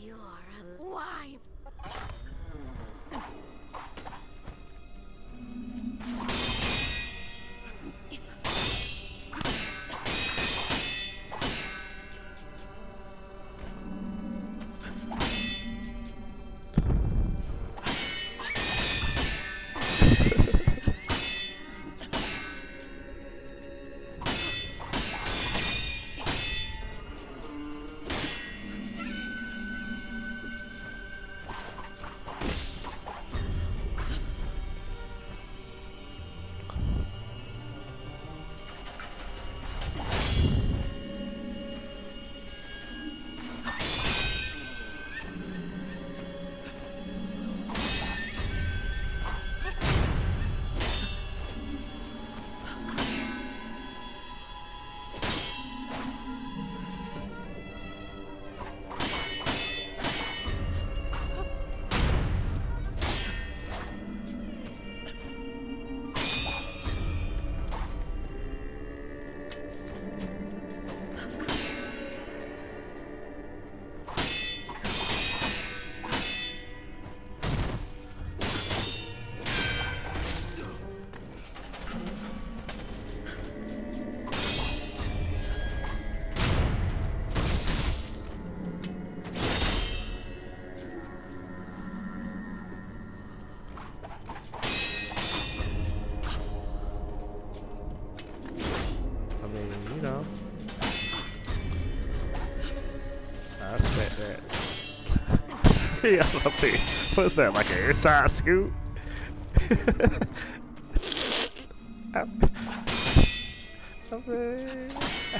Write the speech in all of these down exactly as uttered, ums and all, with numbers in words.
You're alive. You know, I expect that. Yeah, I love it. What's that, like an inside scoop? I, I mean,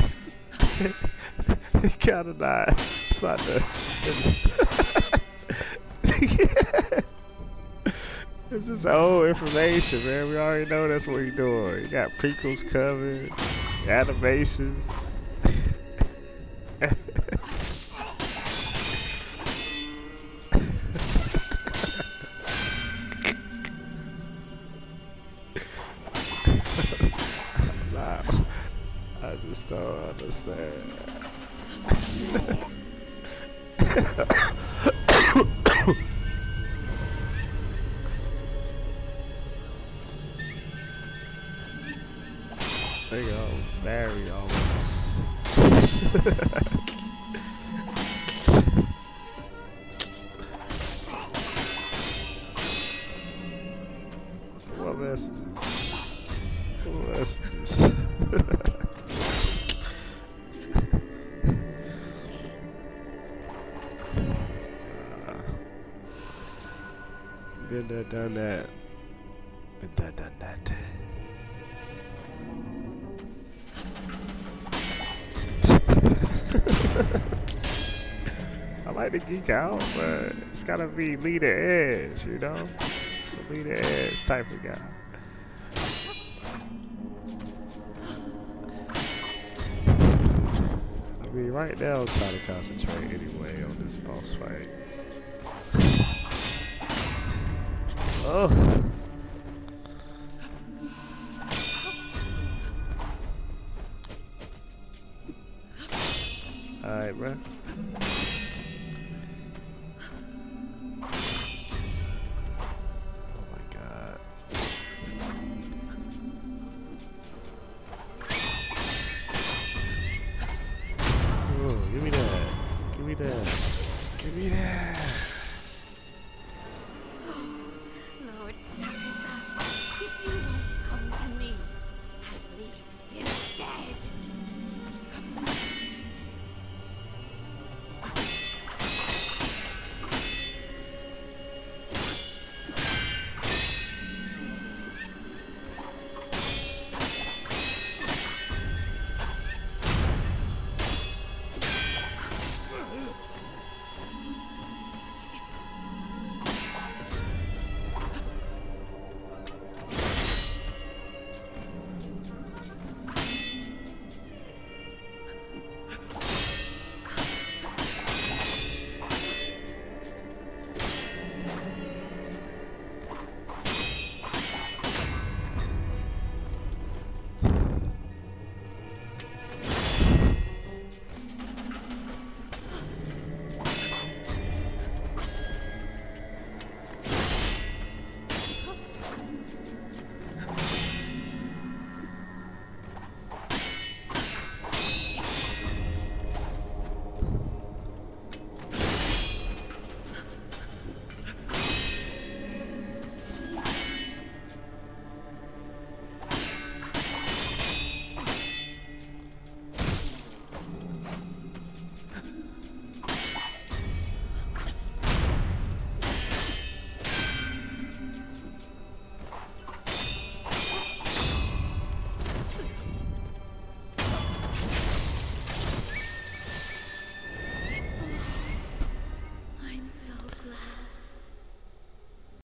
kinda not. It's not the. It's, it's just old information, man. We already know that's what you're doing. You got prequels covered. Animations. Nah, I just don't understand. There you go, married almost. What messages? What messages? uh, been there, done that. Been there, done that. I like to geek out, but it's gotta be leader edge, you know? It's a leader edge type of guy. I mean, right now I'm trying to concentrate anyway on this boss fight. Oh! Alright, bro. Oh my god. Oh, give me that. Give me that. Give me that.